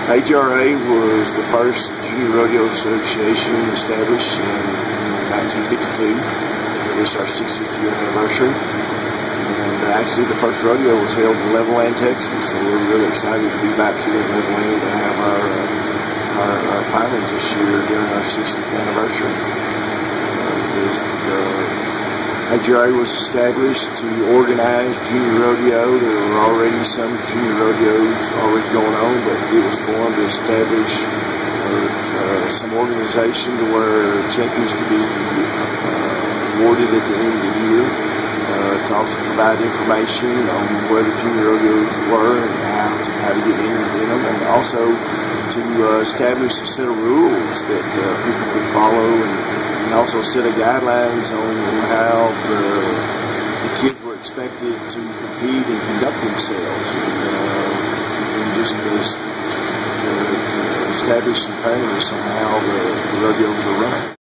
AJRA was the first Junior Rodeo Association established in 1952. This is our 60th year anniversary. And actually the first rodeo was held in Levelland, Texas, so we're really excited to be back here in Levelland to have our finals this year during our 60th anniversary. AJRA was established to organize junior rodeo. There were already some junior rodeos already going on, but it was formed to establish some organization to where champions could be awarded at the end of the year. To also provide information on where the junior rodeos were and how to get entered in them, and also to establish a set of rules that people could follow, and also a set of guidelines on how the kids were expected to compete and conduct themselves, and just to establish some fairness on how the rodeos were run.